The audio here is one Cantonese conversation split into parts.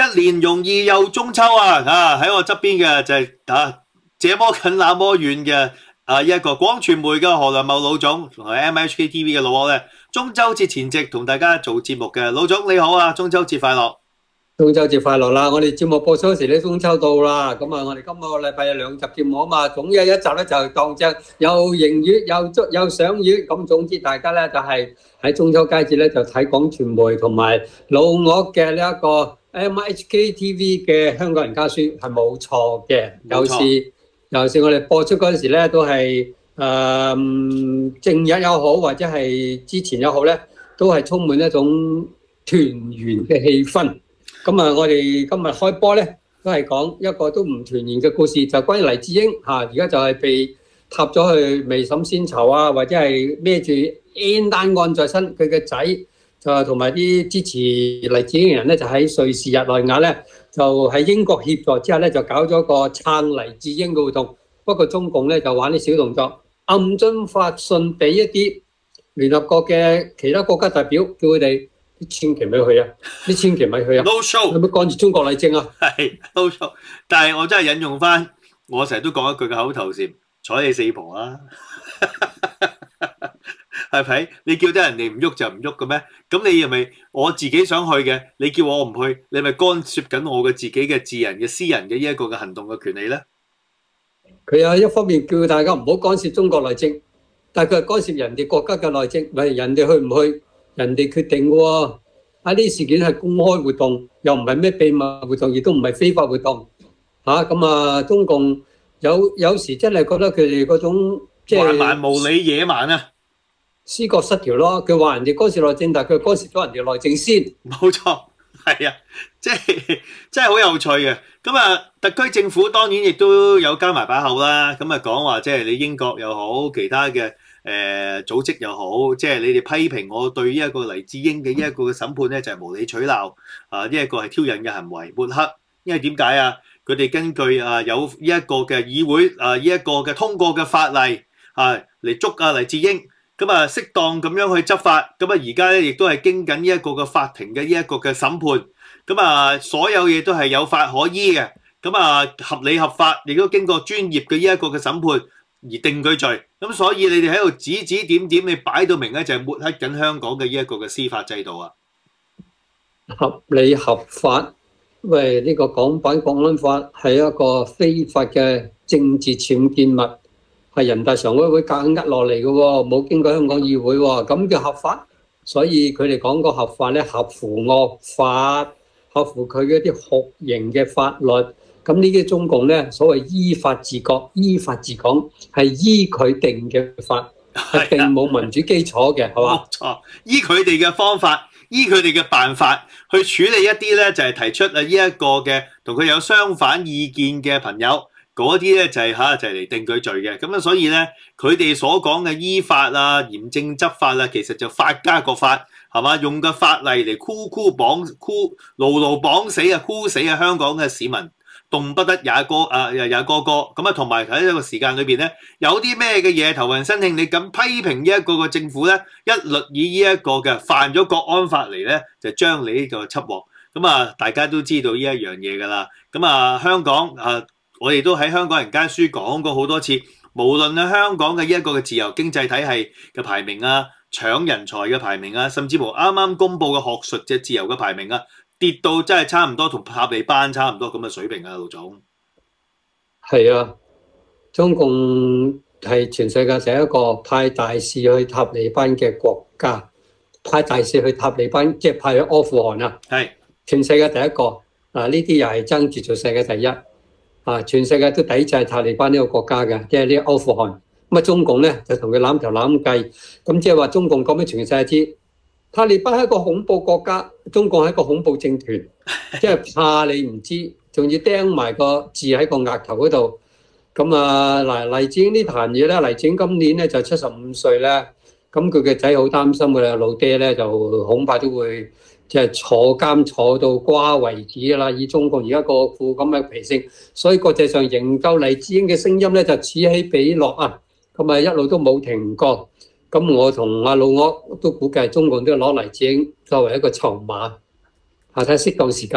一年容易又中秋啊！喺我側邊嘅就係這麼近那麼遠嘅一個廣傳媒嘅何良懋老總，同埋 MHK TV 嘅老柯咧，中秋節前夕同大家做節目嘅老總你好啊，中秋節快樂！ 中秋節快樂啦！我哋節目播出嗰時咧，中秋到啦。咁啊，我哋今個禮拜有2集節目啊嘛，總有一集咧就當正有迎月有賞月。咁總之大家咧就係喺中秋佳節咧就睇廣傳媒同埋老柯嘅呢一個 MHK TV 嘅香港人家書係冇錯嘅。有時我哋播出嗰陣時咧都係正日又好或者係之前又好咧，都係充滿一種團圓嘅氣氛。咁啊，我哋今日開波咧，都係講一個都唔團圓嘅故事，就關於黎智英嚇，而家就係被踏咗去未審先囚啊，或者係孭住 N 單案在身，佢嘅仔就同埋啲支持黎智英嘅人咧，就喺瑞士日內瓦咧，就喺英國協助之下咧，就搞咗個撐黎智英嘅活動。不過中共咧就玩啲小動作，暗中發信俾一啲聯合國嘅其他國家代表，叫佢哋千祈咪去啊！啲千祈咪去啊 ！No show， 有冇幹住中國禮政啊？ 係 no show， 但係我真係引用翻，我成日都講一句嘅口頭禪：睬你四婆啊！係咪？你叫得人哋唔喐就唔喐嘅咩？咁你係咪我自己想去嘅？你叫我唔去，你咪干涉緊我嘅自己嘅自人嘅私人嘅呢一個嘅行動嘅權利咧？ 佢有一方面叫大家唔好干涉中國內政，但係佢係干涉人哋國家嘅內政，咪人哋去唔去？人哋決定嘅喎，呢啲事件係公開活動，又唔係咩秘密活動，亦都唔係非法活動，咁啊，中共有時真係覺得佢哋嗰種即係橫蠻無理野蠻啊， 思覺失調咯。佢話人哋干涉內政，但係佢干涉咗人哋內政先。 冇錯，係啊，即係真係好有趣嘅。咁啊，特區政府當然亦都有加埋把口啦。咁啊講話即係你英國又好，其他嘅組織又好，即係你哋批評我對呢一個黎智英嘅呢一個嘅審判咧，就係無理取鬧呢一個係挑釁嘅行為抹黑。因為點解啊？佢哋根據有呢一個嘅議會呢一個嘅通過嘅法例嚟捉黎智英，咁啊適當咁樣去執法。咁啊而家咧亦都係經緊呢一個嘅法庭嘅呢一個嘅審判。咁啊所有嘢都係有法可依嘅。咁啊合理合法，亦都經過專業嘅呢一個嘅審判而定佢罪，咁所以你哋喺度指指點點，你擺到明咧就係抹黑緊香港嘅呢一個嘅司法制度啊！ 合理合法，喂，呢個港版國安法係一個非法嘅政治僭建物，係人大常委會夾硬呃落嚟嘅喎，冇經過香港議會喎，咁叫合法？所以佢哋講個合法咧，合乎惡法，合乎佢嘅一啲酷刑嘅法律。咁呢啲中共咧，所謂依法治國、依法治港，係依佢定嘅法，係並冇民主基礎嘅，係嘛？冇錯，依佢哋嘅方法，依佢哋嘅辦法去處理一啲咧，就係提出呢一個嘅同佢有相反意見嘅朋友，嗰啲咧就係就係嚟定佢罪嘅。咁啊，所以咧，佢哋所講嘅依法啊、嚴正執法啊，其實就法加個法，係嘛？用個法例嚟牢牢綁死箍死香港嘅市民。動不得也個咁啊，同埋喺一個時間裏邊咧，有啲咩嘅嘢頭暈身慶，你咁批評呢一個嘅政府咧，一律以呢一個嘅犯咗國安法嚟咧，就將你呢個緝獲。咁啊，大家都知道呢一樣嘢㗎啦。咁啊，香港我哋都喺香港人間書講過好多次，無論係香港嘅呢一個嘅自由經濟體系嘅排名啊、搶人才嘅排名啊，甚至乎啱啱公佈嘅學術嘅自由嘅排名啊，跌到真係差唔多同塔利班差唔多咁嘅水平啊，盧總。 係啊，中共係全世界第一個派大使去塔利班嘅國家，派大使去塔利班，即係派去阿富汗啊。係全世界第一個呢啲又係爭住做世界第一全世界都抵制塔利班呢個國家嘅，即係呢個阿富汗。咁中共咧就同佢攬頭攬計，咁即係話中共講俾全世界知。塔利班係一個恐怖國家，中共係一個恐怖政團，即係怕你唔知，仲要釘埋個字喺個額頭嗰度。咁嗱，黎智英呢壇嘢咧，黎智英今年咧就75歲啦。咁佢嘅仔好擔心嘅啦，老爹咧就恐怕都會即係坐監坐到瓜為止啦。以中共而家個副咁嘅脾性，所以國際上營救黎智英嘅聲音咧就此起彼落啊。咁一路都冇停過。咁我同阿老柯都估計中共都攞黎智英作為一個籌碼，睇適當時間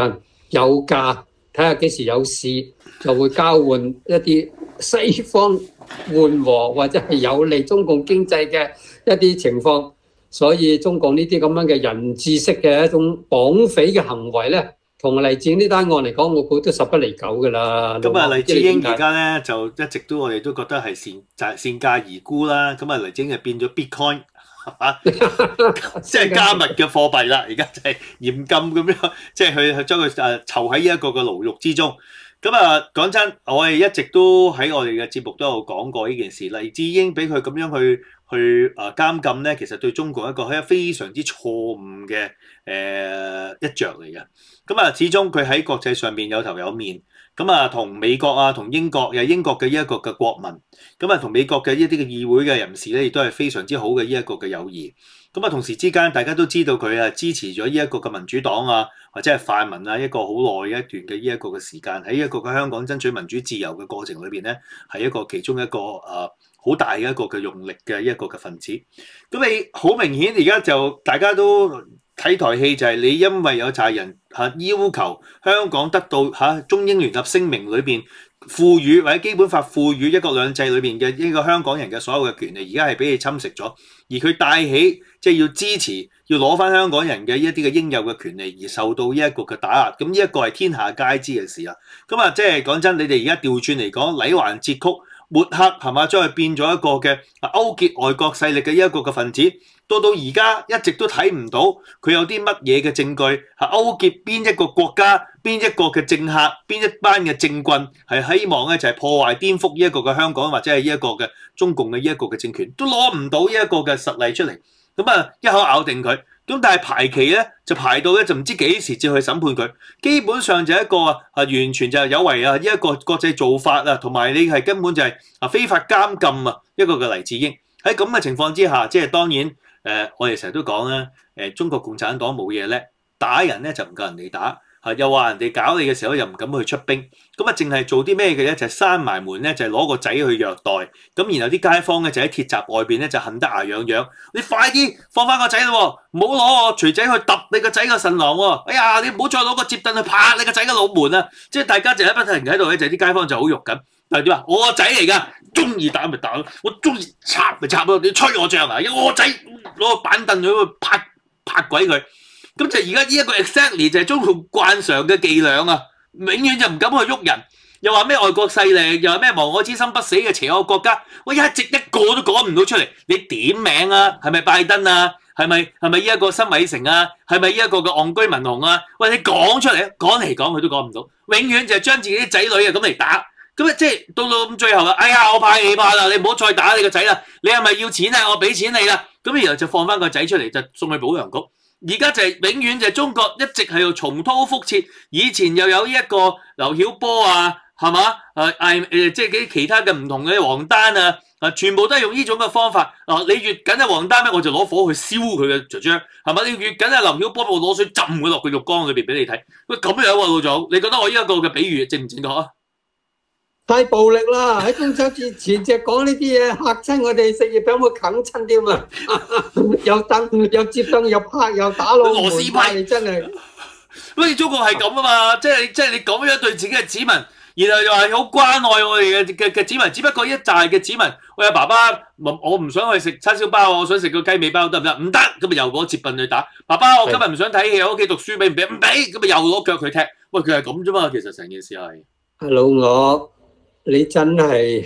有價，睇下幾時有市，就會交換一啲西方緩和或者係有利中共經濟嘅一啲情況。所以中共呢啲咁樣嘅人質式嘅一種綁匪嘅行為咧，同黎智英呢單案嚟講，我估都十不離九㗎啦。 咁啊，黎智英而家咧就一直都我哋都覺得係善價而沽啦。咁啊，黎智英就變咗 Bitcoin 係嘛，即係加密嘅貨幣啦。而家就係嚴禁咁樣，即係去將佢囚喺呢一個嘅牢獄之中。咁啊，講真，我哋一直都喺我哋嘅節目都有講過呢件事。黎智英俾佢咁樣去監禁咧，其實對中國一個係非常之錯誤嘅一着嚟嘅。咁啊，始終佢喺國際上面有頭有面。咁啊，同美國啊，同英國英國嘅呢一個嘅國民，咁啊，同美國嘅一啲嘅議會嘅人士咧，亦都係非常之好嘅呢一個嘅友誼。咁啊，同時之間，大家都知道佢支持咗呢一個嘅民主黨啊，或者係泛民啊，一個好耐一段嘅呢一個嘅時間，喺一個嘅香港爭取民主自由嘅過程裏邊咧，係一個其中一個好大嘅一個嘅用力嘅一個嘅分子。咁你好明顯而家就大家都睇台戲，就係你因為有紮人要求香港得到中英聯合聲明裏邊賦予或者基本法賦予一國兩制裏邊嘅呢個香港人嘅所有嘅權利，而家係俾你侵蝕咗，而佢帶起即係要支持要攞翻香港人嘅一啲嘅應有嘅權利，而受到呢一個嘅打壓，咁呢一個係天下皆知嘅事啦。咁啊，即係講真，你哋而家調轉嚟講，禮環節曲抹黑係嘛，將佢變咗一個嘅勾結外國勢力嘅一個嘅分子。到而家一直都睇唔到佢有啲乜嘢嘅證據勾結邊一個國家、邊一個嘅政客、邊一班嘅政棍係希望咧就係破壞顛覆呢一個嘅香港或者係呢一個嘅中共嘅呢一個嘅政權，都攞唔到呢一個嘅實例出嚟。咁啊，一口咬定佢。咁但係排期咧就排到咧就唔知幾時至去審判佢，基本上就一個完全就係有違呢一個國際做法啊，同埋你係根本就係非法監禁啊一個嘅黎智英。喺咁嘅情況之下，即係當然我哋成日都講啦，中國共產黨冇嘢叻，打人咧就唔夠人哋打，又話人哋搞你嘅時候又唔敢去出兵，咁啊淨係做啲咩嘅咧？就係閂埋門咧，就係攞個仔去虐待，咁然後啲街坊咧就喺鐵閘外邊咧就恨得牙癢癢，你快啲放翻個仔咯，唔好攞個錘仔去揼你個仔個腎囊喎！哎呀，你唔好再攞個摺凳去拍你個仔個腦門啊！即係大家就喺不停喺度咧，就係啲街坊就好肉緊。但係點啊？我個仔嚟㗎，中意打咪打咯，我中意插咪插咯，你吹我脹啊！我個仔攞個板凳去拍鬼佢，咁就而家呢一個 exactly 就係中共慣常嘅伎倆啊！永遠就唔敢去喐人，又話咩外國勢力，又話咩亡我之心不死嘅邪惡國家，我一直一個都講唔到出嚟。你點名啊？係咪拜登啊？係咪呢一個辛偉誠啊？係咪呢一個嘅戇居文雄啊？喂，你講出嚟，講嚟講去都講唔到，永遠就係將自己啲仔女啊咁嚟打。咁即係到咁最後啦，哎呀，我派你怕啦，你唔好再打你個仔啦，你係咪要錢啊？我俾錢你啦。咁然後就放翻個仔出嚟，就送去保良局。而家就係永遠就係中國一直係度重蹈覆轍，以前又有呢一個劉曉波啊，係嘛？即係啲其他嘅唔同嘅王丹啊，全部都係用呢種嘅方法。你越緊係王丹咧，我就攞火去燒佢嘅雀雀，係嘛？你越緊係劉曉波，我攞水浸佢落個浴缸裏邊俾你睇。喂，咁樣喎，老總，你覺得我呢一個嘅比喻正唔正確啊？ 太暴力啦！喺中秋節前就講呢啲嘢嚇親我哋，食月餅會啃親添啊！又凳又接凳又拍又打老螺絲批， 真係。 喂，中國係咁啊嘛，即係你咁樣對自己嘅子民，然後又係好關愛我哋嘅子民，只不過一紮嘅子民，喂，爸爸，我唔想去食叉燒包，我想食個雞尾包得唔得？唔得，咁咪又攞接棍去打。爸爸，我今日唔想睇戲，喺屋企讀書，俾唔俾？唔俾，咁咪又攞腳去踢。喂，佢係咁啫嘛，其實成件事係。 Hello，你真係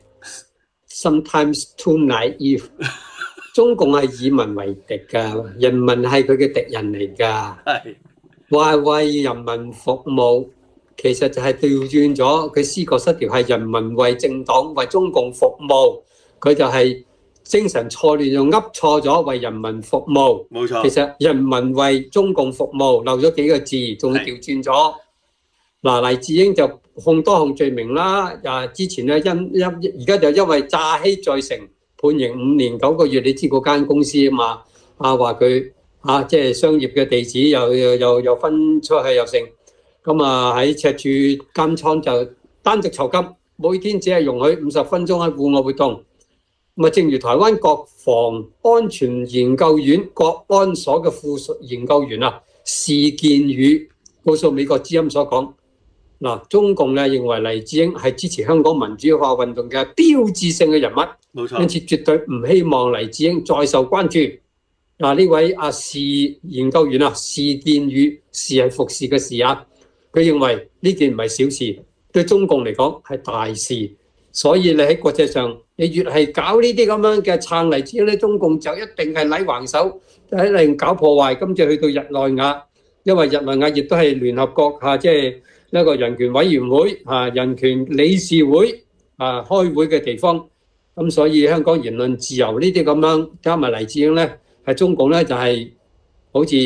sometimes too naive。中共係以民為敵㗎，人民係佢嘅敵人嚟㗎。 係話為人民服務，其實就係調轉咗，佢思覺失調，係人民為政黨為中共服務，佢就係精神錯亂，又噏錯咗為人民服務。 冇錯。 其實人民為中共服務漏咗幾個字，仲調轉咗。嗱，黎智英就控多項罪名啦。之前咧而家就因為詐欺罪成，判刑5年9個月。你知嗰間公司啊嘛？話佢即係商業嘅地址又分出去又成。咁喺赤柱監倉就單獨囚禁，每天只係容許50分鐘喺戶外活動。正如台灣國防安全研究院國安所嘅副研究員事件與報訴美國之音所講，嗱，中共咧認為黎智英係支持香港民主化運動嘅標誌性嘅人物， 冇錯。 因此絕對唔希望黎智英再受關注。嗱，呢位時研究員事件與時係服侍嘅事啊，佢認為呢件唔係小事，對中共嚟講係大事。所以你喺國際上，你越係搞呢啲咁樣嘅撐黎智英咧，中共就一定係禮橫手，一定搞破壞。今次去到日內瓦，因為日內瓦亦都係聯合國即係一個人權委員會人權理事會開會嘅地方。咁所以香港言論自由呢啲咁樣加埋黎智英咧，係中共咧就係好似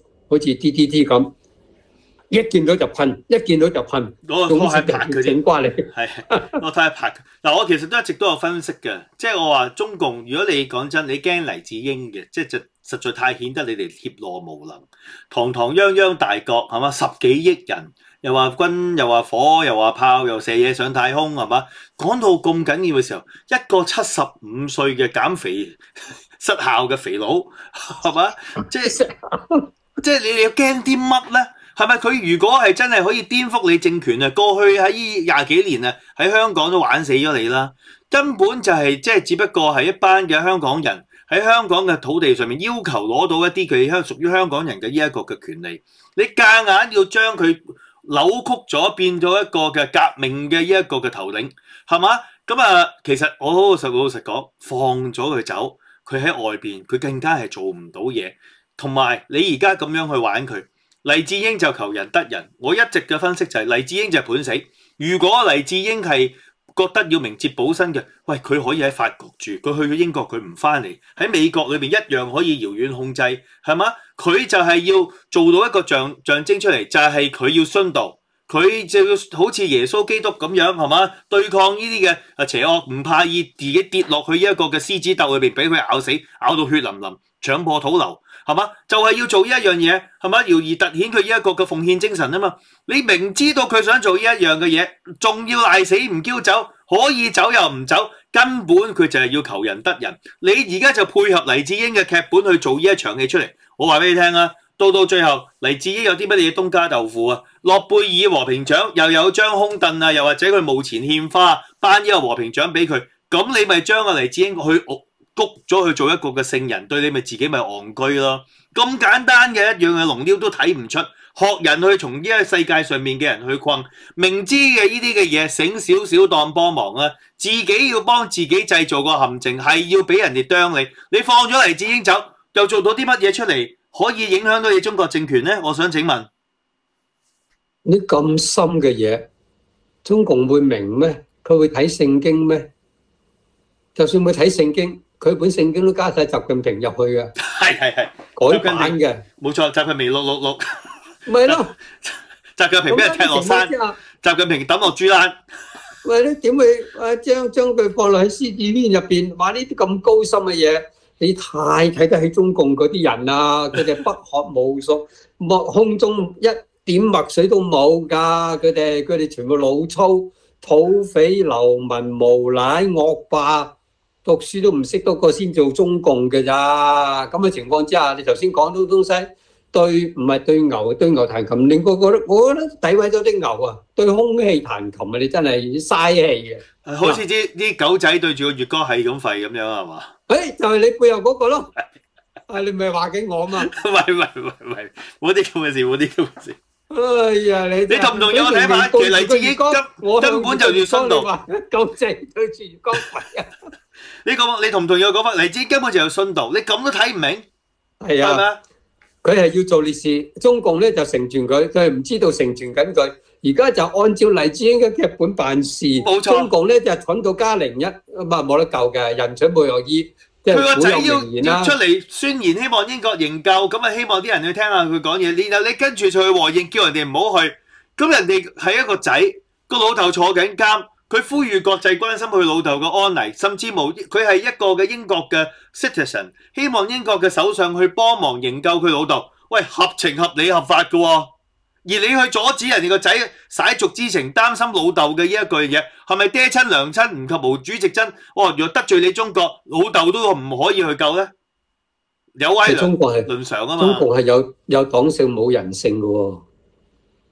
DDT 咁。一見到就噴，一見到就噴， 我係拍佢整瓜你。 係，我睇下拍佢。嗱，我其實都一直都有分析嘅，即係我話中共，如果你講真，你驚黎智英嘅，即係就實在太顯得你哋怯懦無能，堂堂泱泱大國係嘛，10幾億人，又話軍，又話火，又話炮，又射嘢上太空係嘛，講到咁緊要嘅時候，一個75歲嘅減肥失效嘅肥佬係嘛，即係你要驚啲乜咧？係咪佢如果係真係可以顛覆你政權啊？過去喺20幾年啊，喺香港都玩死咗你啦！根本就係即係只不過係一班嘅香港人喺香港嘅土地上面要求攞到一啲佢屬於香港人嘅呢一個嘅權利，你夾硬要將佢扭曲咗，變咗一個嘅革命嘅呢一個嘅頭領，係嘛？咁其實我好老實講，放咗佢走，佢喺外邊佢更加係做唔到嘢，同埋你而家咁樣去玩佢。黎智英就求人得人，我一直嘅分析就係黎智英就係判死。如果黎智英係覺得要明哲保身嘅，喂，佢可以喺法國住，佢去英國佢唔翻嚟，喺美國裏邊一樣可以遙遠控制，係嘛？佢就係要做到一個象徵出嚟，就係佢要殉道，佢就要好似耶穌基督咁樣，係嘛？對抗呢啲嘅邪惡，唔怕以自己跌落去呢一個嘅獅子竇裏邊，俾佢咬死，咬到血淋淋，搶破土樓。係嘛？就係要做呢一樣嘢，係嘛？而凸顯佢呢一個嘅奉獻精神啊嘛！你明知道佢想做呢一樣嘅嘢，仲要賴死唔嬌走，可以走又唔走，根本佢就係要求人得人。你而家就配合黎智英嘅劇本去做呢一場戲出嚟。我話俾你聽啊，到最後，黎智英有啲乜嘢東家豆腐啊？諾貝爾和平獎又有張空凳啊，又或者佢墓前獻花頒呢個和平獎俾佢，咁你咪將個黎智英去谷咗去做一個嘅聖人，對你咪自己咪戇居咯。咁簡單嘅一樣嘅龍雕都睇唔出，學人去從呢個世界上面嘅人去困，明知嘅呢啲嘅嘢醒少少當幫忙啊，自己要幫自己製造個陷阱，係要俾人哋啄你。你放咗黎智英走，又做到啲乜嘢出嚟，可以影響到你中國政權呢？我想請問， 你咁深嘅嘢，中共會明咩？佢會睇聖經咩？就算會睇聖經。佢本聖經都加晒習近平入去嘅， 係改版嘅， 冇錯，習近平666， 咪咯， 習近平俾人踢落山，習近平抌落豬欄， 喂，你點會將佢放落喺獅子圈入邊？話呢啲咁高深嘅嘢，你太睇得起中共嗰啲人啦！佢哋不學無術，空中一點墨水都冇㗎，佢哋全部老粗、土匪、流民、無賴、惡霸。讀書都唔識多個先做中共嘅咋，咁嘅情況之下，你頭先講到東西對唔係對牛，對牛彈琴，令我覺得詆毀咗啲牛啊，對空氣彈琴啊，你真係嘥氣嘅， 好似啲狗仔對住個月光係咁吠咁樣係嘛？ 就係你背後嗰個咯，你咪話緊我嘛？ 喂，冇啲咁嘅事，冇啲咁嘅事。 哎呀，你同唔同意我睇法？其實黎智英根本就要殉道， 狗仔對住月光吠啊！ 你同唔同意我講法？黎智英根本就有殉道，你咁都睇唔明？ 係啊，佢係要做烈士，中共咧就成全佢，佢係唔知道成全緊佢。而家就按照黎智英嘅劇本辦事，冇錯。中共咧就蠢到加01，咁啊冇得救嘅，人蠢冇藥醫。 佢個仔要出嚟宣言，希望英國營救，咁啊希望啲人去聽下佢講嘢。然後你跟住就去和應，叫人哋唔好去。咁人哋係一個仔，個老豆坐緊監。佢呼籲國際關心佢老豆嘅安危，甚至無佢係一個嘅英國嘅 citizen， 希望英國嘅首相去幫忙營救佢老豆。喂，合情合理合法嘅喎，而你去阻止人哋個仔舐犢之情，擔心老豆嘅呢一句嘢，係咪爹親娘親唔及毛主席真？若得罪你中國，老豆都唔可以去救咧？有威良論常啊嘛。 中國係有黨性冇人性嘅喎。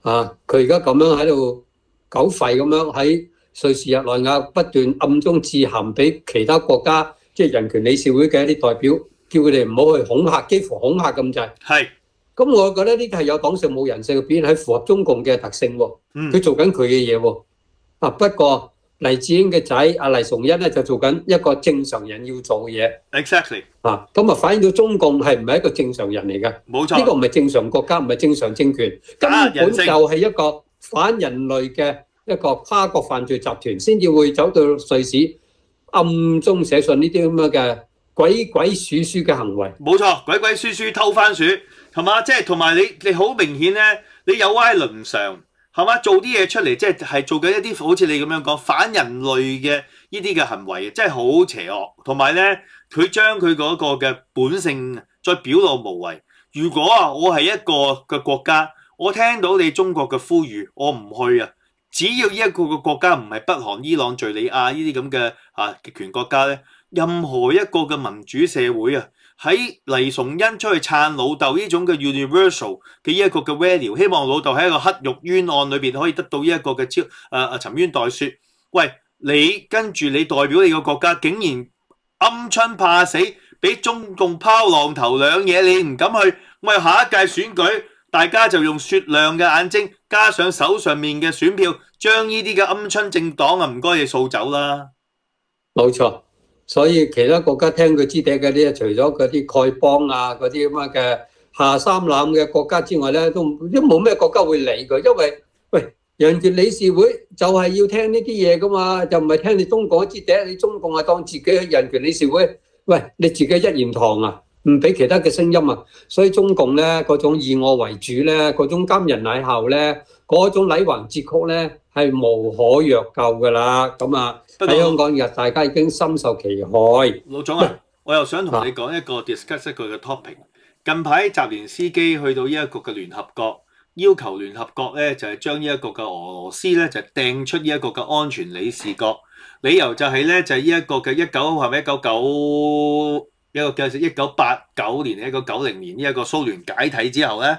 佢而家咁樣喺度狗吠咁樣喺瑞士日內瓦不斷暗中致函俾其他國家，即係人權理事會嘅一啲代表，叫佢哋唔好去恐嚇，幾乎恐嚇咁滯。 係。 咁我覺得呢啲係有黨性冇人性嘅表現，係符合中共嘅特性喎。佢做緊佢嘅嘢喎。不過黎智英嘅仔阿黎崇恩咧就做緊一個正常人要做嘅嘢。 Exactly。 咁反映到中共係唔係一個正常人嚟嘅？ 冇錯。 呢個唔係正常國家，唔係正常政權，根本就係一個反人類嘅一個跨國犯罪集團，先至會走到瑞士暗中寫信呢啲咁樣嘅鬼鬼祟祟嘅行為。 冇錯，鬼鬼祟祟偷番薯，係嘛？即係同埋你好明顯咧，你有歪倫常，係嘛？做啲嘢出嚟，即係做緊一啲好似你咁樣講反人類嘅呢啲嘅行為，真係好邪惡。同埋咧，佢將佢嗰個嘅本性再表露無遺。如果我係一個嘅國家，我聽到你中國嘅呼籲，我唔去啊！只要呢一個嘅國家唔係北韓、伊朗、敍利亞呢啲咁嘅極權國家咧，任何一個嘅民主社會啊，喺黎崇恩出去撐老豆呢種嘅 universal 嘅呢一個嘅 value， 希望老豆喺一個黑獄冤案裏邊可以得到呢一個嘅沉冤待雪。喂，你跟住你代表你個國家，竟然鵪鶉怕死，俾中共拋浪頭兩嘢，你唔敢去，喂，下一屆選舉。大家就用雪亮嘅眼睛，加上手上面嘅選票，將呢啲嘅鵪鶉政黨唔該你掃走啦。 冇錯，所以其他國家聽佢支笛嘅啲，除咗嗰啲丐幫嗰啲咁嘅下三濫嘅國家之外咧，都冇咩國家會理佢，因為喂人權理事會就係要聽呢啲嘢噶嘛，就唔係聽你中共支笛，你中共當自己嘅人權理事會，喂你自己一言堂啊！唔俾其他嘅聲音啊，所以中共咧嗰種以我為主咧，嗰種監人賴校咧，嗰種禮橫節曲咧係無可藥救噶啦。咁喺香港日大家已經深受其害。 老總啊，我又想同你講一個 discuss 一個嘅 topic。近排澤連斯基去到呢一個嘅聯合國，要求聯合國咧就係將呢一個嘅俄羅斯咧就掟出呢一個嘅安全理事國，理由就係咧就係呢一個嘅1989年、1990年呢一個蘇聯解體之後咧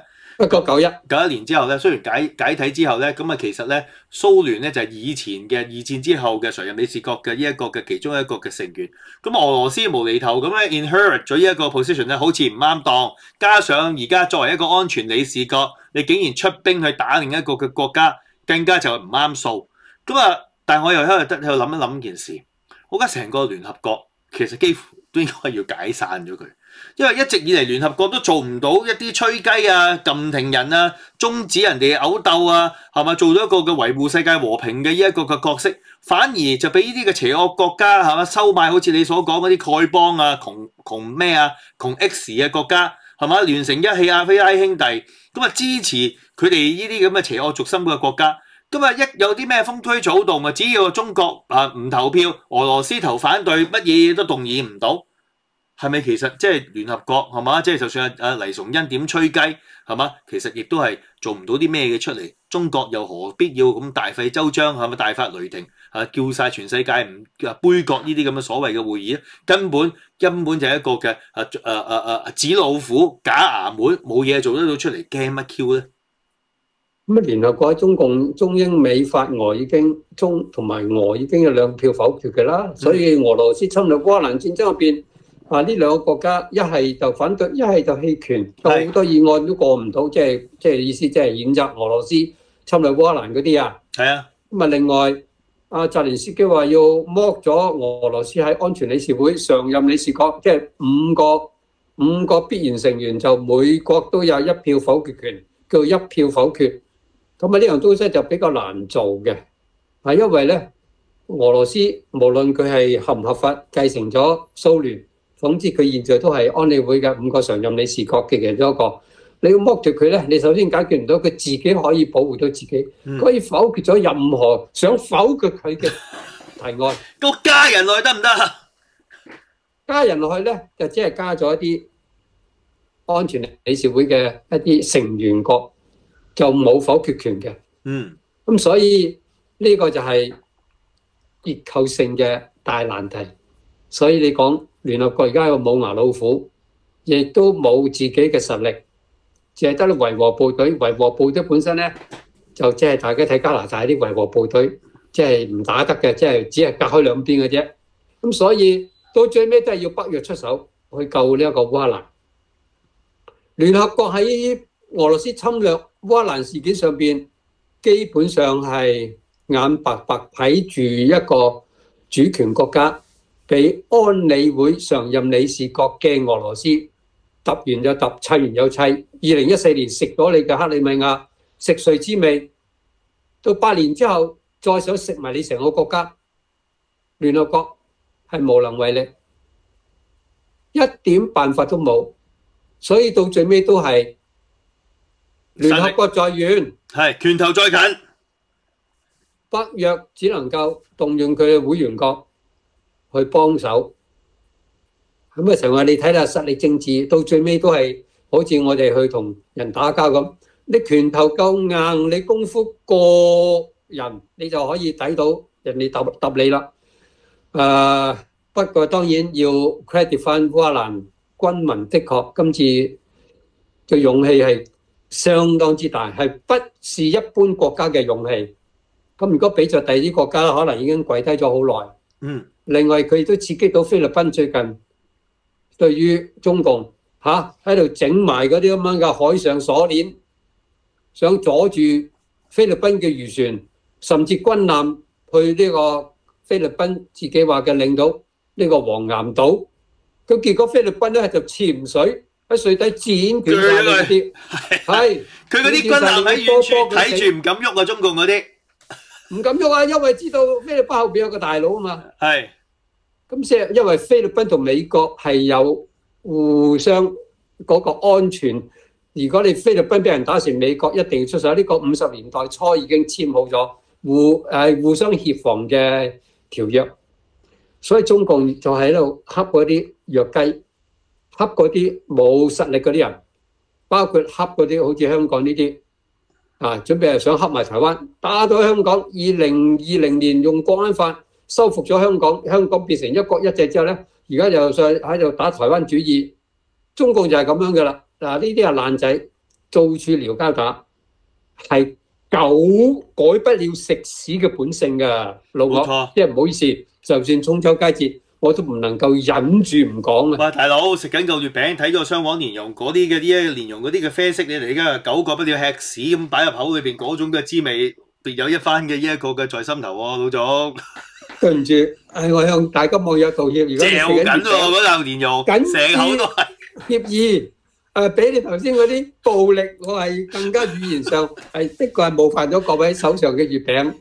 ，1991年之後咧，蘇聯解體之後咧，咁其實咧蘇聯咧就係以前嘅二戰之後嘅常任理事國嘅呢一個嘅其中一個嘅成員。咁俄羅斯無厘頭咁咧 inherit 咗呢一個 position 咧，好似唔啱當。加上而家作為一個安全理事國，你竟然出兵去打另一個嘅國家，更加就係唔啱數。但係我又喺度諗一諗件事，我覺得成個聯合國其實幾乎都應該要解散咗佢，因為一直以嚟聯合國都做唔到一啲吹雞啊、撳停人啊、終止人哋毆鬥啊，係咪做咗一個嘅維護世界和平嘅呢一個嘅角色，反而就俾呢啲嘅邪惡國家係嘛收買，好似你所講嗰啲丐幫啊、窮 X 嘅國家係嘛聯成一氣阿非拉兄弟，咁支持佢哋呢啲咁嘅邪惡軸心嘅國家。一有啲咩風吹草動只要中國唔投票，俄羅斯投反對，乜嘢都動議唔到，係咪其實即係聯合國係嘛？即係就算黎崇恩點吹雞係嘛，其實亦都係做唔到啲咩嘅出嚟。中國又何必要咁大費周章係咪大發雷霆叫晒全世界唔杯葛呢啲咁嘅所謂嘅會議咧？根本就係一個嘅紙老虎假衙門，冇嘢做得到出嚟，驚乜 Q 咧？ 聯合國喺中共中英美法俄已經同埋俄已經有2票否決嘅啦，所以俄羅斯侵略烏克蘭戰爭入邊呢兩個國家一係就反對，一係就棄權，好多議案都過唔到，即係意思即係譴責俄羅斯侵略烏克蘭嗰啲啊。係啊，另外澤連斯基話要剝咗俄羅斯喺安全理事會常任理事國，即係五個必然成員，就每國都有1票否決權，叫1票否決。咁呢樣東西就比較難做嘅，因為咧俄羅斯無論佢係合唔合法繼承咗蘇聯，總之佢現在都係安理會嘅5個常任理事國嘅其中一個。你要剝奪佢咧，你首先解決唔到佢自己可以保護到自己，可以否決咗任何想否決佢嘅提案。 個加人落去得唔得啊？ 加人落去咧，就只係加咗一啲安全理事會嘅一啲成員國。就冇否決權嘅，咁所以呢個就係結構性嘅大難題。所以你講聯合國而家有冇牙老虎，亦都冇自己嘅實力，淨係得啲維和部隊。維和部隊本身咧就即係大家睇加拿大啲維和部隊，即係唔打得嘅，即係只係隔開兩邊嘅啫。咁所以到最尾都係要北約出手去救呢一個烏克蘭。聯合國喺俄羅斯侵略烏克蘭事件上邊，基本上係眼白白睇住一個主權國家俾安理會常任理事國嘅俄羅斯揼完就揼，砌完又砌。2014年食咗你嘅克里米亞，食髓知味。到8年之後，再想食埋你成個國家，聯合國係無能為力，一點辦法都冇。所以到最尾都係聯合國在遠， 係拳頭在近， 北約只能夠動用佢嘅會員國去幫手。咁啊，成日你睇下實力政治，到最尾都係好似我哋去同人打交咁，你拳頭夠硬，你功夫過人，你就可以抵到人哋揼你啦。不過當然要 credit 翻烏克蘭軍民，的確今次嘅勇氣係相當之大，係不是一般國家嘅勇氣。咁如果比在第二啲國家，可能已經跪低咗好耐。另外佢都刺激到菲律賓最近對於中共喺度整埋嗰啲咁樣嘅海上鎖鏈，想阻住菲律賓嘅漁船，甚至軍艦去呢個菲律賓自己話嘅領島呢個黃岩島。咁結果菲律賓咧就潛水喺水底剪斷晒嗰啲，係佢嗰啲軍艦喺遠處睇住唔敢喐啊！中共嗰啲唔敢喐啊，因為知道菲律賓後邊有個大佬啊嘛。 係咁即係因為菲律賓同美國係有互相嗰個安全。如果你菲律賓俾人打成，美國一定要出手。呢個50年代初已經簽好咗互相協防嘅條約。所以中共就喺度恰嗰啲弱雞，恰嗰啲冇實力嗰啲人，包括恰嗰啲好似香港呢啲準備係想恰埋台灣，打到香港。2020年用國安法收復咗香港，香港變成一國一制之後咧，而家又再喺度打台灣主義。中共就係咁樣噶啦。呢啲係爛仔，到處撩交打，係狗改不了食屎嘅本性噶，老我即係唔好意思。就算中秋佳節，我都唔能夠忍住唔講啊！ 喂，大佬食緊嚿月餅，睇咗雙黃蓮蓉嗰啲嘅啲蓮蓉嗰啲嘅啡色，你哋而家狗改不了吃屎咁擺入口裏邊嗰種嘅滋味，別有一番嘅呢一個嘅在心頭喎，老總。 對唔住，我向大家網友道歉。如果你食緊喎嗰嚿蓮蓉，成口都係。協議比你頭先嗰啲暴力，我係更加語言上係的確係冒犯咗各位手上嘅月餅。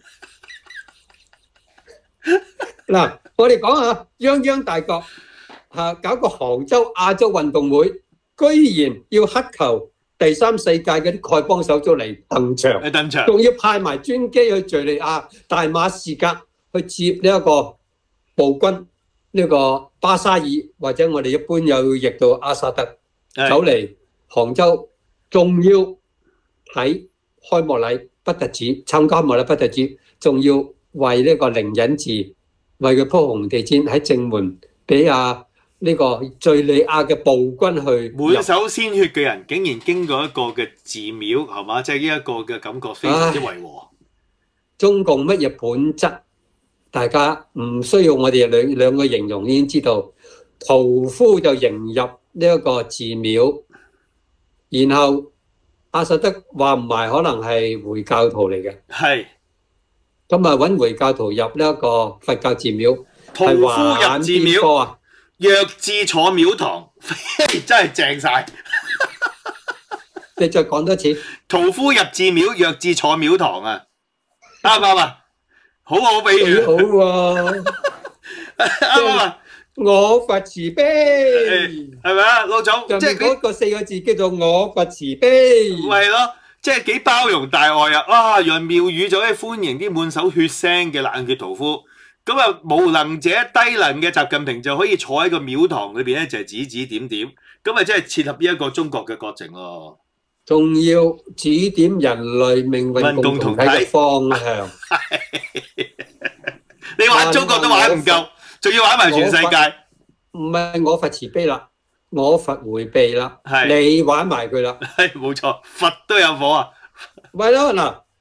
嗱，我哋講下泱泱大國搞個杭州亞洲運動會，居然要乞求第3世界嗰啲丐幫手足嚟登場，仲要派埋專機去敍利亞大馬士革去接呢一個暴君呢個巴沙爾，或者我哋一般又譯到阿薩德，走嚟杭州，仲要睇開幕禮，不特止參加開幕禮不特止，仲要為呢個靈隱寺為佢鋪紅地毯喺正門，俾呢個敍利亞嘅暴君去滿手鮮血嘅人，竟然經過一個嘅寺廟，係嘛？即係呢一個嘅感覺非常之違和。 中共乜嘢本質？大家唔需要我哋兩個形容已經知道，屠夫就迎入呢一個寺廟，然後阿薩德話唔埋可能係回教徒嚟嘅， 係。 咁揾回教徒入呢一個佛教寺廟， 屠夫入寺廟，弱智坐廟堂，真係正晒。 你再講多次。 屠夫入寺廟，弱智坐廟堂啊！啱唔啱啊？好好比喻。 好喎。啱啊！我佛慈悲， 係咪啊，老總？ 即係嗰個4個字叫做我佛慈悲。 係咯。即係幾包容大愛啊！哇，讓廟宇就可以歡迎啲滿手血腥嘅冷血屠夫。咁啊，無能者低能嘅習近平就可以坐喺個廟堂裏邊咧，就係指指點點。咁啊，真係切合呢一個中國嘅國情咯。 仲要指點人類命運共同體嘅方向。 你玩中國都玩唔夠，仲要玩埋全世界。 唔係我佛慈悲啦。我佛迴避啦，你玩埋佢啦， 係冇錯，佛都有火啊！ 係咯嗱，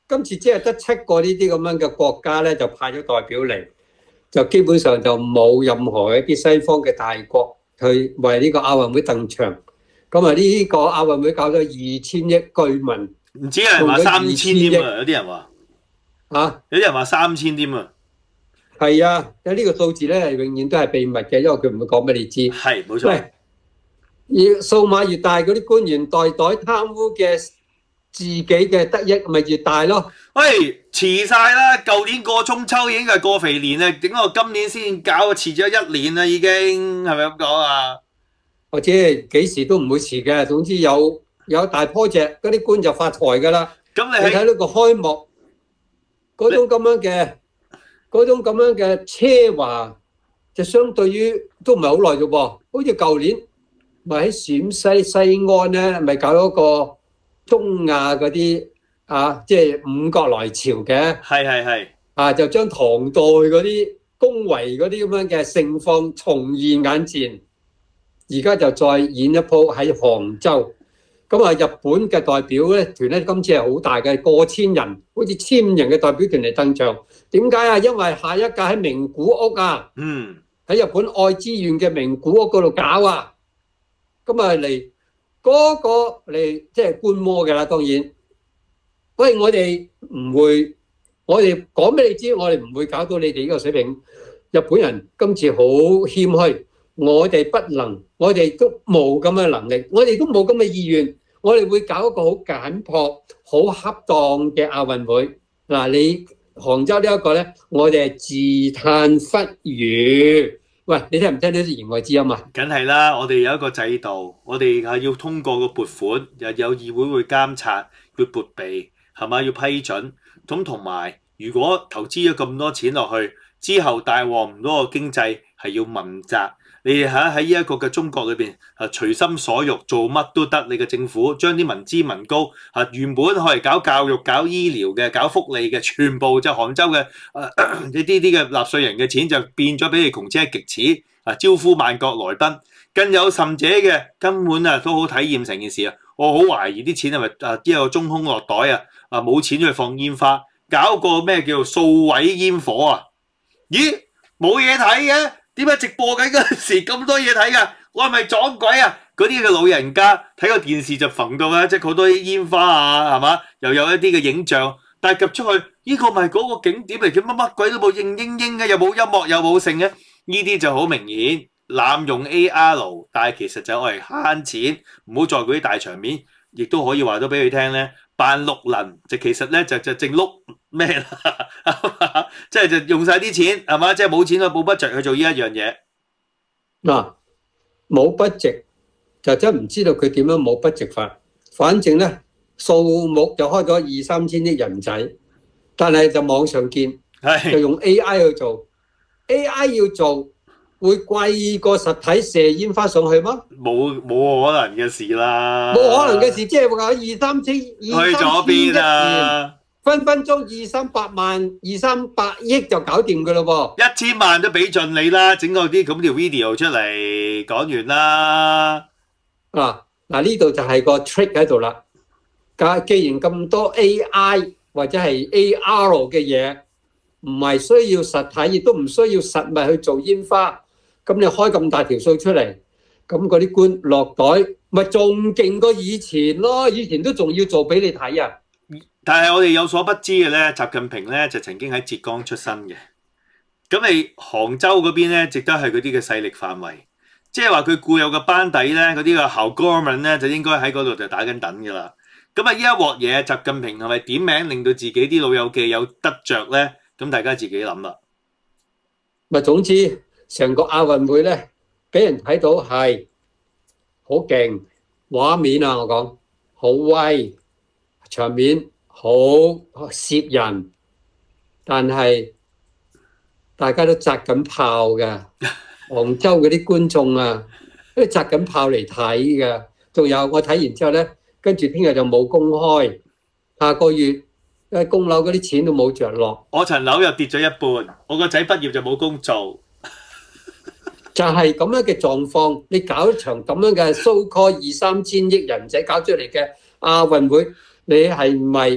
今次只係得7個呢啲咁樣嘅國家咧，就派咗代表嚟，就基本上就冇任何一啲西方嘅大國去為呢個亞運會登場。咁啊，呢個亞運會搞咗2000億居民， 唔止有人話3000添啊，有啲人話嚇， 有啲人話3000添啊。 係啊，有呢個數字咧，永遠都係秘密嘅，因為佢唔會講俾你知。 係冇錯。 喂，越數碼越大，嗰啲官員代貪污嘅自己嘅得益咪越大咯。 喂，遲晒啦！舊年過中秋已經係過肥年啦，點解我今年先搞？遲咗1年啦，已經係咪咁講啊？ 或者幾時都唔會遲嘅，總之有大 project，嗰啲官就發財㗎啦。 咁你睇到個開幕嗰種咁樣嘅奢華，就相對於都唔係好耐啫噃。好似舊年咪喺陝西西安咧，咪搞咗個中亞嗰啲啊，即係五國來朝嘅。 係啊，就將唐代嗰啲宮闱嗰啲咁樣嘅盛況重現眼前。而家就再演一鋪喺杭州。咁啊，日本嘅代表咧團咧，今次係好大嘅，過千人，好似1000人嘅代表團嚟登場。點解啊？因為下一屆喺名古屋啊，喺日本愛知縣嘅名古屋嗰度搞啊。咁啊嚟嗰個嚟即係觀摩嘅啦，當然。喂，我哋唔會，我哋講俾你知，我哋唔會搞到你哋呢個水平。日本人今次好謙虛，我哋不能，我哋都冇咁嘅能力，我哋都冇咁嘅意願。我哋會搞一個好簡樸、好恰當嘅亞運會。嗱，你杭州呢一個咧，我哋係自嘆不如。喂，你聽唔聽到啲言外之音啊？ 梗係啦，我哋有一個制度，我哋係要通過個撥款，又有議會會監察，要撥備，係嘛？要批准。咁同埋，如果投資咗咁多錢落去，之後大旺唔到個經濟，係要問責。你喺呢一個嘅中國裏邊，隨心所欲做乜都得。你嘅政府將啲民脂民膏原本可以搞教育、搞醫療嘅、搞福利嘅，全部就杭州嘅呢啲嘅納稅人嘅錢就變咗俾你窮奢極侈招呼萬國來賓。更有甚者嘅根本都好體驗成件事啊！我好懷疑啲錢係咪一個中空落袋冇錢去放煙花，搞個咩叫做數位煙火啊？咦，冇嘢睇嘅？點解直播緊嗰陣時咁多嘢睇㗎？我係咪撞鬼啊？嗰啲嘅老人家睇個電視就揈到啦，即係好多啲煙花啊，係嘛？又有一啲嘅影像，但係及出去，呢個咪嗰個景點嚟嘅，乜鬼都冇，應嘅，又冇音樂，又冇剩嘅，呢啲就好明顯濫用 AR， 但係其實就係慳錢，唔好在嗰啲大場面，亦都可以話到俾佢聽咧。扮綠能就其實咧就正碌咩啦，即係就用晒啲錢係嘛，即係冇錢去冇 budget 去做呢一樣嘢。 嗱，冇 budget就真唔知道佢點樣冇 budget法。反正咧數目就開咗2-3千億人仔，但係就網上見，就用 AI 去做 ，AI 要做。會貴過實體射煙花上去嗎？冇可能嘅事啦！ 冇可能嘅事，即係話2-3千去咗邊啊？ 分鐘200-300萬、200-300億就搞掂㗎咯喎！1000萬都俾盡你啦，整個啲咁條 video 出嚟，講完啦。嗱， 呢度就係個 trick 喺度啦。既然咁多 AI 或者係 AR 嘅嘢，唔係需要實體，亦都唔需要實物去做煙花。咁你開咁大條數出嚟，咁嗰啲官落袋，咪仲勁過以前咯？以前都仲要做俾你睇啊！ 但係我哋有所不知嘅咧，習近平咧就曾經喺浙江出身嘅。咁你杭州嗰邊咧，亦都係嗰啲嘅勢力範圍，即係話佢固有嘅班底咧，嗰啲嘅校哥們咧，就應該喺嗰度就打緊等㗎啦。咁啊，呢一鑊嘢，習近平係咪點名令到自己啲老友記有得着咧？咁大家自己諗啦。 咪總之。成個亞運會咧，俾人睇到係好勁畫面啊！我講好威，場面好攝人，但係大家都紮緊炮嘅，杭州嗰啲觀眾啊，都紮緊炮嚟睇嘅。仲有我睇完之後咧，跟住聽日就冇公開，下個月供樓嗰啲錢都冇着落。 我層樓又跌咗一半，我個仔畢業就冇工做。 就係咁樣嘅狀況，你搞一場咁樣嘅 so call 2-3千億人仔搞出嚟嘅亞運會，你係咪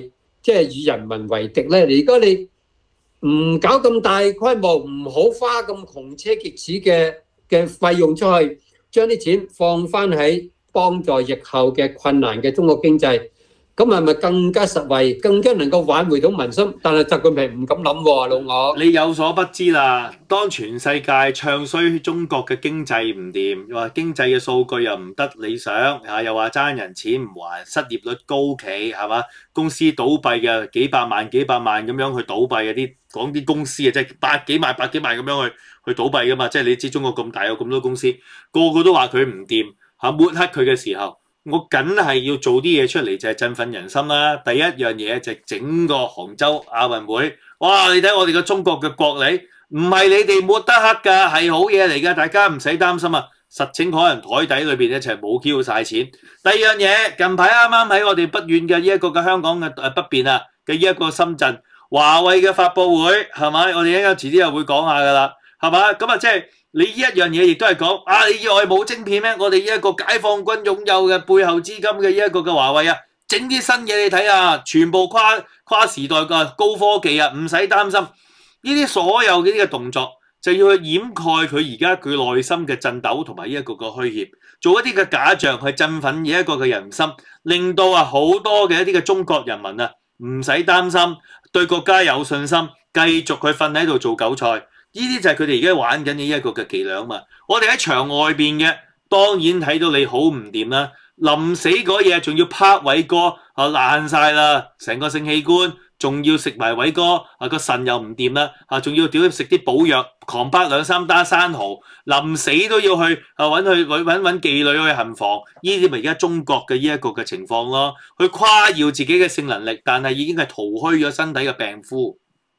即係與人民為敵咧？如果你唔搞咁大規模，唔好花咁窮奢極侈嘅費用出去，將啲錢放翻喺幫助疫後嘅困難嘅中國經濟，咁係咪更加實惠，更加能夠挽回到民心？但係習近平唔敢諗喎，老我。 你有所不知啦，當全世界唱衰中國嘅經濟唔掂，又話經濟嘅數據又唔得理想，又話爭人錢唔還，失業率高企，係嘛？公司倒閉嘅幾百萬咁樣去倒閉嘅啲，講啲公司啊，即係百幾萬咁樣去倒閉噶嘛，即係你知中國咁大有咁多公司，個個都話佢唔掂嚇，抹黑佢嘅時候。我梗係要做啲嘢出嚟，就係振奮人心啦。第一樣嘢就係整個杭州亞運會，哇！你睇我哋嘅中國嘅國禮，唔係你哋抹得黑㗎，係好嘢嚟㗎，大家唔使擔心啊。實情可能台底裏邊咧就係冇 Q 晒錢。第二樣嘢，近排啱啱喺我哋不遠嘅呢一個嘅香港嘅北邊啊嘅呢一個深圳，華為嘅發佈會係咪？我哋一陣遲啲又會講下㗎啦，係嘛？咁啊即係。你呢一樣嘢亦都係講啊！你以為冇晶片咩？我哋呢一個解放軍擁有嘅背後資金嘅呢一個嘅華為啊，整啲新嘢你睇啊，全部跨時代嘅高科技啊，唔使擔心。呢啲所有嘅呢個動作就要去掩蓋佢而家佢內心嘅震抖同埋呢一個嘅虛怯，做一啲嘅假象去振奮呢一個嘅人心，令到啊好多嘅一啲嘅中國人民啊唔使擔心，對國家有信心，繼續去瞓喺度做韭菜。呢啲就係佢哋而家玩緊呢一個嘅伎倆嘛。我哋喺場外邊嘅當然睇到你好唔掂啦，臨死嗰嘢仲要拍偉哥啊爛晒啦，成個性器官仲要食埋偉哥啊個腎又唔掂啦，啊仲要屌食啲補藥，狂拍2-3打生蠔，臨死都要去啊揾妓女去行房。呢啲咪而家中國嘅呢一個嘅情況咯，去誇耀自己嘅性能力，但係已經係逃虛咗身體嘅病夫。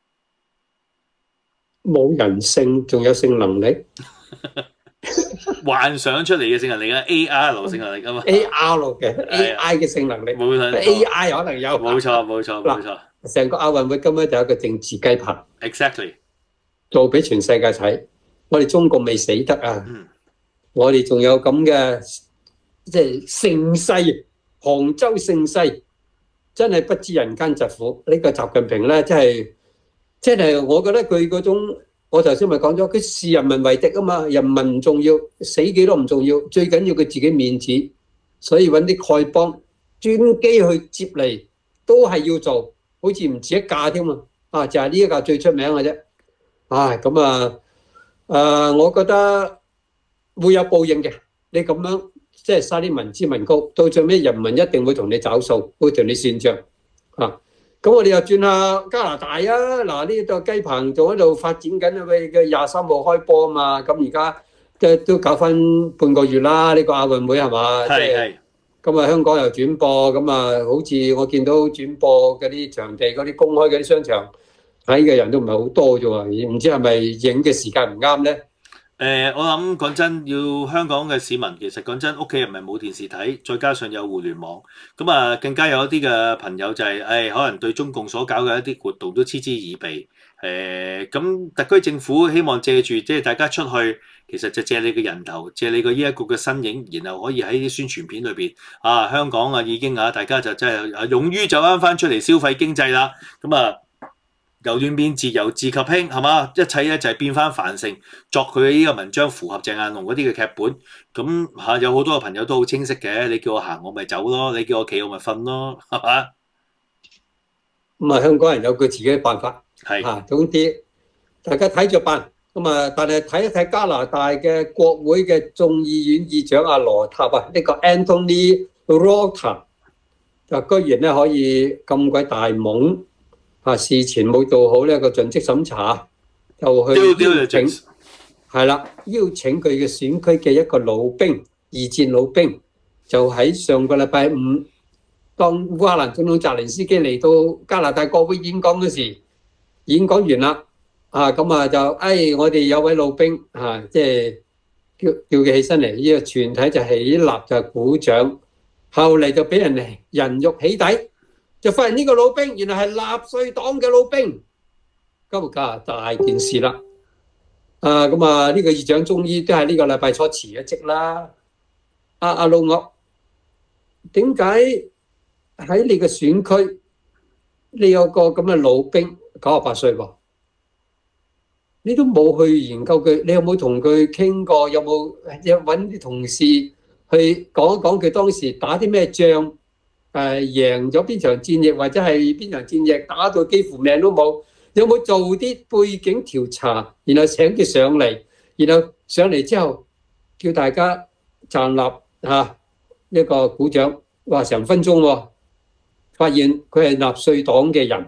冇人性，仲有性能力， 幻想出嚟嘅性能力啊 ，AR 性能力啊嘛 ，AR 嘅 AI 嘅性能力， 冇錯 ，AI 可能有， 冇錯。 成個亞運會根本就係一個政治雞扒 ，exactly 做俾全世界睇。我哋中國未死得啊，我哋仲有咁嘅即係盛世，杭州盛世，真係不知人間疾苦。呢個習近平咧，真係，我覺得佢嗰種，我頭先咪講咗，佢視人民為敵啊嘛，人民唔重要，死幾多唔重要，最緊要佢自己面子，所以揾啲丐幫專機去接嚟，都係要做，好似唔止一架添啊，就係呢一架最出名嘅啫。唉，咁我覺得會有報應嘅。你咁樣即係嘥啲民脂民膏，到最尾人民一定會同你找數，會同你算賬啊。咁我哋又轉下加拿大啊！嗱，呢個雞棚仲喺度發展緊啊！佢嘅23號開波啊嘛，咁而家都搞翻半個月啦。呢個亞運會係嘛？ 係。 咁啊，香港又轉播，咁啊，好似我見到轉播嗰啲場地、嗰啲公開嗰啲商場睇嘅人都唔係好多啫喎，唔知係咪影嘅時間唔啱咧？ 我諗講真，要香港嘅市民其實講真，屋企人咪冇電視睇，再加上有互聯網，咁啊更加有一啲嘅朋友就係、可能對中共所搞嘅一啲活動都嗤之以鼻。咁特區政府希望借住即係大家出去，其實就借你嘅人頭，借你個呢一個嘅身影，然後可以喺啲宣傳片裏邊啊，香港啊已經啊大家就真係勇於走翻出嚟消費經濟啦，咁啊。由亂變治，由治及興，係嘛？一切咧就係變翻繁盛，作佢呢個文章符合鄭雁龍嗰啲嘅劇本。咁有好多嘅朋友都好清晰嘅。你叫我行，我咪走咯；你叫我企，我咪瞓咯，係嘛？ 咁啊，香港人有佢自己嘅辦法， 係總之大家睇着辦。咁啊，但係睇一睇加拿大嘅國會嘅眾議院議長阿羅塔啊，呢個 Anthony Rota 就居然咧可以咁鬼大懵。事前冇做好呢個盡職審查，就去邀請係啦，邀請佢嘅選區嘅一個老兵，二戰老兵，就喺上個禮拜5，當烏克蘭總統澤連斯基嚟到加拿大國會演講嗰時，演講完啦，咁啊就我哋有位老兵即係叫佢起身嚟，呢個全體就起立就鼓掌，後嚟就俾人肉起底。就發現呢個老兵原來係納粹黨嘅老兵，今加大件事啦。呢個議長終於都係呢個禮拜初辭咗職啦。阿老岳，點解喺你嘅選區你有個咁嘅老兵98歲喎，你都冇去研究佢，你有冇同佢傾過？有冇揾啲同事去講一講佢當時打啲咩仗？贏咗邊場戰役，或者係邊場戰役打到幾乎命都冇？有冇做啲背景調查？然後請佢上嚟，然後上嚟之後叫大家站立一個鼓掌，話成分鐘喎，發現佢係納粹黨嘅人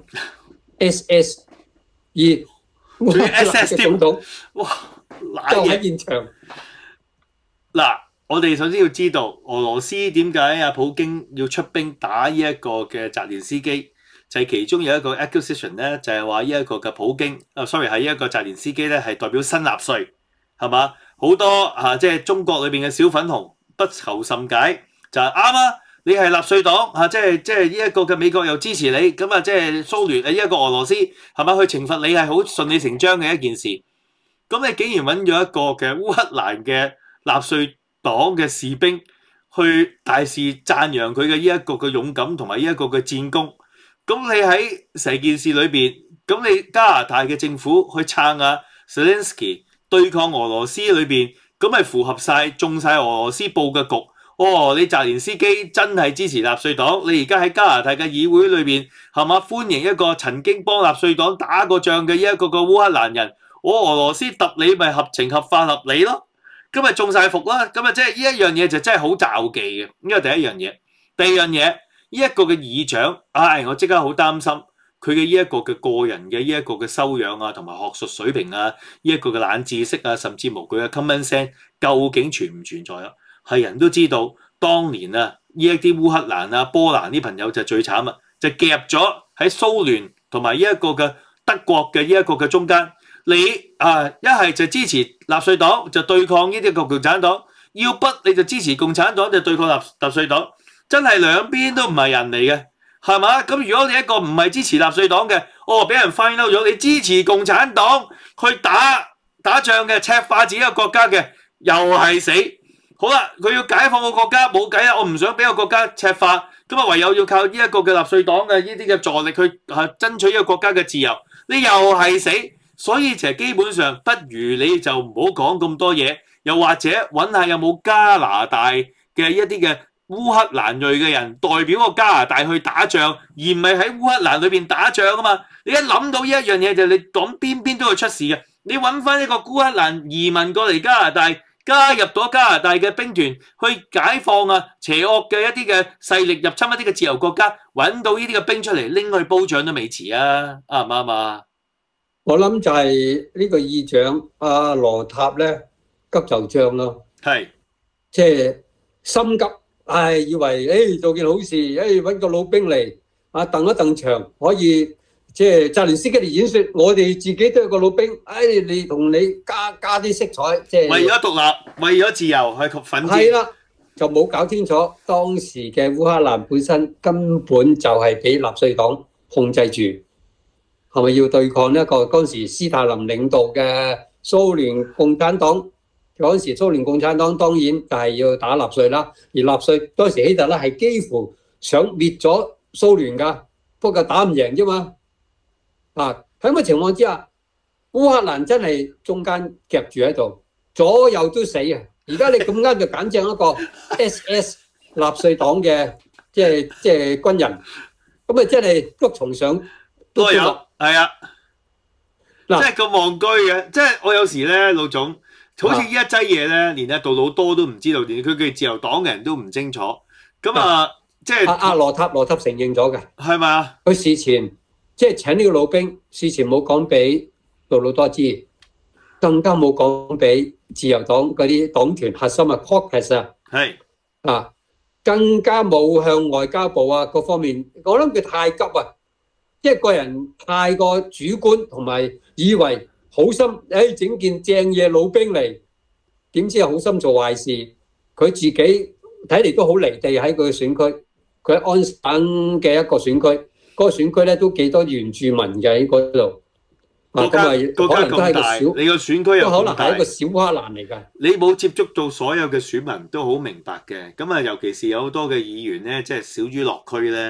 ，SS 而烏克蘭嘅總統， 哇！ 就喺現場。 嗱，我哋首先要知道俄羅斯點解阿普京要出兵打呢一個嘅澤連斯基，就係其中有一個 accusation 咧，就係話呢一個嘅普京，sorry 係呢一個澤連斯基咧係代表新納粹，係嘛？好多即係中國裏邊嘅小粉紅不求甚解，就係啱啊！你係納粹黨即係呢一個嘅美國又支持你，咁即係蘇聯呢一個俄羅斯係嘛？去懲罰你係好順理成章嘅一件事。咁你竟然揾咗一個嘅烏克蘭嘅納粹黨嘅士兵去大肆讚揚佢嘅呢一個嘅勇敢同埋呢一個嘅戰功，咁你喺成件事裏邊，咁你加拿大嘅政府去撐Zelensky 對抗俄羅斯裏邊，咁咪符合晒中晒俄羅斯布嘅局。你澤連斯基真係支持納粹黨，你而家喺加拿大嘅議會裏邊係嘛歡迎一個曾經幫納粹黨打過仗嘅呢一個嘅烏克蘭人，俄羅斯揼你咪合情合法合理咯。咁咪中晒伏啦，咁即係呢一樣嘢就真係好詐忌嘅。呢個第一樣嘢，第二樣嘢，呢一個嘅議長，我即刻好擔心佢嘅呢一個嘅個人嘅呢一個嘅修養啊，同埋學術水平啊，呢一個嘅冷知識啊，甚至乎佢嘅 common sense 究竟存唔存在啊？係人都知道，當年呢一啲烏克蘭波蘭啲朋友就最慘啊，就夾咗喺蘇聯同埋呢一個嘅德國嘅呢一個嘅中間。你一係就支持納粹黨就對抗呢啲個共產黨，要不你就支持共產黨就對抗納粹黨，真係兩邊都唔係人嚟嘅，係嘛？咁如果你一個唔係支持納粹黨嘅，俾人 find out 咗，你支持共產黨去打仗嘅，赤化自己個國家嘅，又係死。好啦，佢要解放個國家冇計啦，我唔想俾個國家赤化，咁唯有要靠呢一個嘅納粹黨嘅呢啲嘅助力去爭取呢個國家嘅自由，你又係死。所以其實基本上不如你就唔好講咁多嘢，又或者揾下有冇加拿大嘅一啲嘅烏克蘭裔嘅人代表個加拿大去打仗，而唔係喺烏克蘭裏邊打仗啊嘛。你一諗到呢一樣嘢就你講邊都會出事嘅。你揾翻一個烏克蘭移民過嚟加拿大，加入咗加拿大嘅兵團去解放邪惡嘅一啲嘅勢力入侵一啲嘅自由國家，揾到呢啲嘅兵出嚟拎去褒獎都未遲啊，啱唔啱啊？ 我諗就係呢個議長阿羅塔咧急就章咯， 係即係心急，以為做件好事，揾個老兵嚟蹬一蹬場，可以即係澤連斯基嚟演說，我哋自己都有個老兵，你同你加啲色彩，即係為咗獨立，為咗自由係奮戰。 係啦，就冇搞清楚當時嘅烏克蘭本身根本就係俾納粹黨控制住。係咪要對抗一個嗰陣時斯大林領導嘅蘇聯共產黨？嗰陣時蘇聯共產黨當然就係要打納粹啦，而納粹當時希特勒係幾乎想滅咗蘇聯㗎，不過打唔贏啫嘛。喺咁嘅情況之下，烏克蘭真係中間夾住喺度，左右都死啊！而家你咁啱就揀正一個 SS 納粹黨嘅即係軍人，咁真係捉蟲上都有。係啊，即係咁戇居嘅，即係我有時咧，老總好似呢一劑嘢咧，連阿杜魯多都唔知道，連佢嘅自由黨嘅人都唔清楚。咁即係阿羅塔承認咗嘅， 係咪啊？ 佢事前即係請呢個老兵，事前冇講俾杜魯多知，更加冇講俾自由黨嗰啲黨團核心caucus 係更加冇向外交部各方面。我諗佢太急啊！即係個人太過主觀，同埋以為好心，整件正嘢老兵嚟，點知係好心做壞事。佢自己睇嚟都好離地喺佢嘅選區，佢喺安省嘅一個選區，嗰個選區咧都幾多原住民嘅喺嗰度。咁咪可能都係個小， 你個選區又可能係一個小烏克蘭嚟㗎。 你冇接觸到所有嘅選民都好明白嘅。咁尤其是有好多嘅議員咧，即係小於落區咧。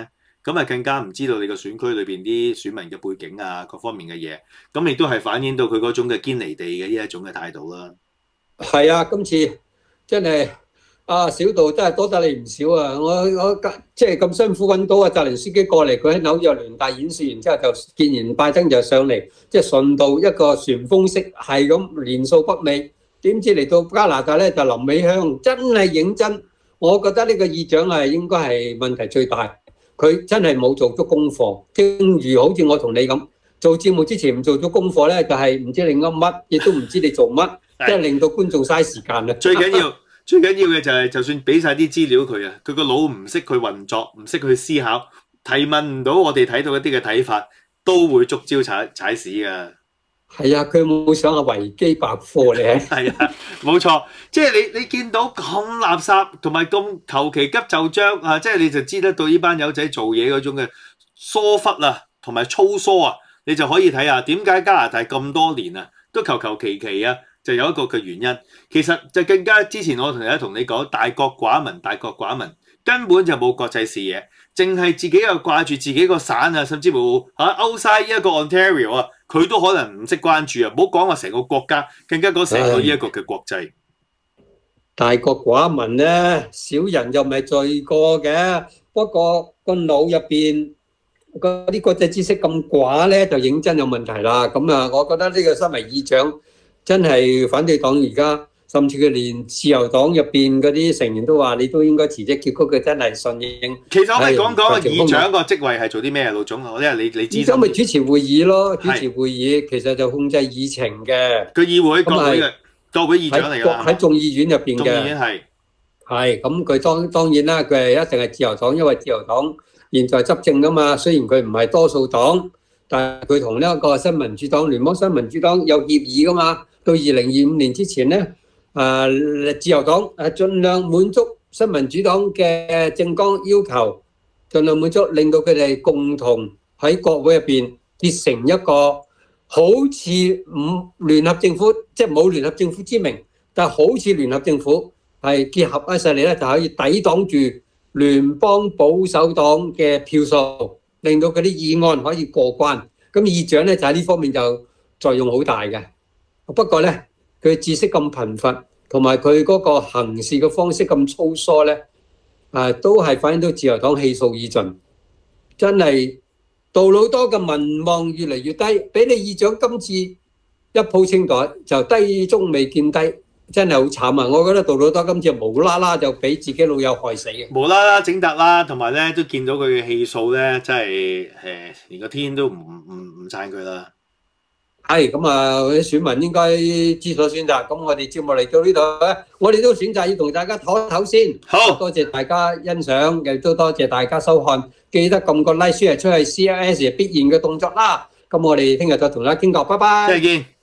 咁啊更加唔知道你個選區裏邊啲選民嘅背景啊，各方面嘅嘢，咁亦都係反映到佢嗰種嘅堅離地嘅呢一種嘅態度啦。 係啊，今次真係小道真係多得你唔少啊！我即係咁辛苦揾到澤連斯基過嚟，佢喺紐約聯大演説完之後就見完拜登就上嚟，即係順道一個旋風式係咁連掃北美。點知嚟到加拿大咧就臨尾香，真係認真。我覺得呢個議長係應該係問題最大，佢真係冇做足功課。正如好似我同你咁做節目之前唔做足功課咧，就係唔知你噏乜，亦都唔知你做乜，即係令到觀眾嘥時間啦。 最緊要嘅就係，就算俾晒啲資料佢啊，佢個腦唔識去運作，唔識去思考，提問唔到我哋睇到一啲嘅睇法，都會捉招踩屎㗎。 係啊，佢冇上下維基百科咧。 係啊，冇錯，即係你見到咁垃圾同埋咁求其急就章啊，即係你就知得到呢班友仔做嘢嗰種嘅疏忽啊，同埋粗疏啊，你就可以睇下點解加拿大咁多年啊，都求其啊，就有一個嘅原因。其實就更加之前我同你講，大國寡民，根本就冇國際視野，淨係自己又掛住自己個省啊，甚至乎outside一個 Ontario 啊，佢都可能唔識關注啊！唔好講話成個國家，更加講成個呢一個嘅國際。 大國寡民咧，小人又唔係罪過嘅，不過個腦入邊嗰啲國際知識咁寡咧，就認真有問題啦。咁啊，我覺得呢個身為議長，真係反對黨而家。甚至佢連自由黨入邊嗰啲成員都話：你都應該辭職。結果佢真係順應。 其實我哋講個議長個職位係做啲咩啊，老總？因為你知。 議長咪主持會議咯，主持會議其實就控制議程嘅。 佢議會國會議長嚟㗎。 喺眾議院入邊嘅。眾議院係咁佢當然啦，佢係一定係自由黨，因為自由黨現在執政啊嘛。雖然佢唔係多數黨，但係佢同呢一個新民主黨、聯邦新民主黨有協議㗎嘛。到2025年之前咧。自由黨盡量滿足新民主黨嘅政綱要求，盡量滿足，令到佢哋共同喺國會入邊結成一個好似聯合政府，即係冇聯合政府之名，但係好似聯合政府係結合一勢力咧，就可以抵擋住聯邦保守黨嘅票數，令到嗰啲議案可以過關。咁議長咧就喺呢方面就作用好大嘅。不過咧，佢知識咁貧乏，同埋佢嗰個行事嘅方式咁粗疏咧，都係反映到自由黨氣數已盡，真係杜魯多嘅民望越嚟越低，俾你議長今次一鋪清袋就低中未見低，真係好慘啊！我覺得杜魯多今次無啦啦就俾自己老友害死嘅， 無啦啦整突啦，同埋咧都見到佢嘅氣數咧，真係連個天都唔撐佢啦。 係咁啊！啲選民應該知所選擇。咁我哋節目嚟到呢度咧，我哋都選擇要同大家唞一唞先。 好， 多謝大家欣賞，亦都多謝大家收看。記得撳個 like share 出去 CLS 必然嘅動作啦。咁我哋聽日再同大家傾過，拜拜。 再見。